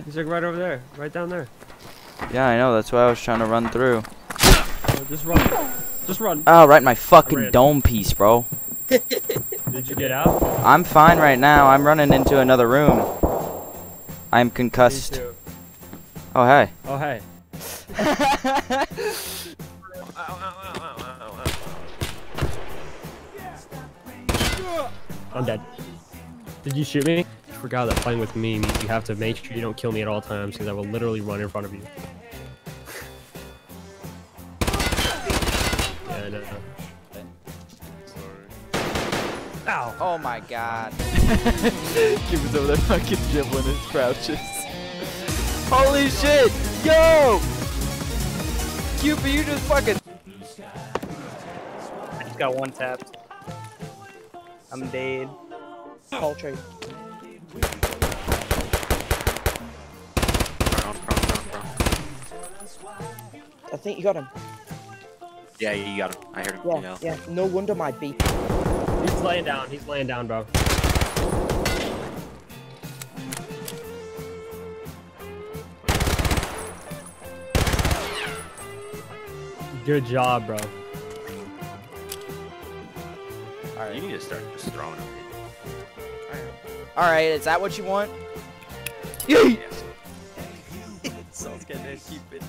He's like right over there, right down there. Yeah, I know. That's why I was trying to run through. Oh, just run. Just run. Oh, right in my fucking dome piece, bro. Did you get out? I'm fine right now. I'm running into another room. I'm concussed. Me too. Oh, hey. Oh, hey. I'm dead. Did you shoot me? I forgot that playing with me means you have to make sure you don't kill me at all times because I will literally run in front of you. Yeah, I know. Ow! Oh my god. He was over there fucking dribbling his crouches. Holy shit! Yo! Cupid, you just fucking. I just got one tapped. I'm dead. Call trade. I think you got him. Yeah, you got him. I heard him. Yeah, yeah. No wonder my beep. He's laying down. He's laying down, bro. Good job, bro. Alright, you need to start just throwing them. Alright, is that what you want? Yeet! Sounds good, man. Keep it.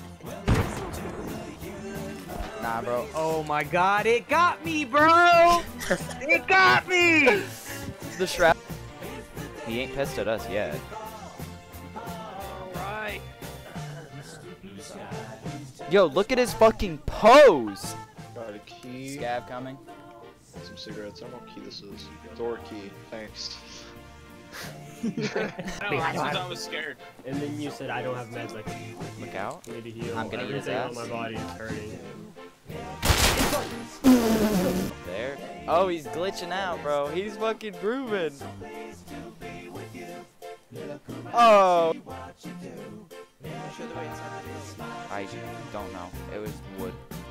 Nah, bro. Oh my god, it got me, bro! It got me! The strap. He ain't pissed at us yet. Alright. Yo, look at his fucking pose! Got a key. Scav coming. Some cigarettes. I don't know what key this is. Door key. Thanks. I was scared. And then you said I don't have meds. Like, Look out. need to heal. I'm gonna use Everything that. on my body is hurting. There. Oh, he's glitching out, bro. He's fucking grooving. Oh. I don't know. It was wood.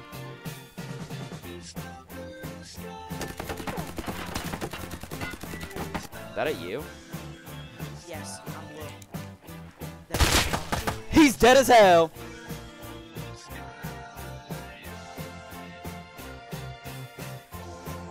Is that at you? Yes, I'm low. He's dead as hell.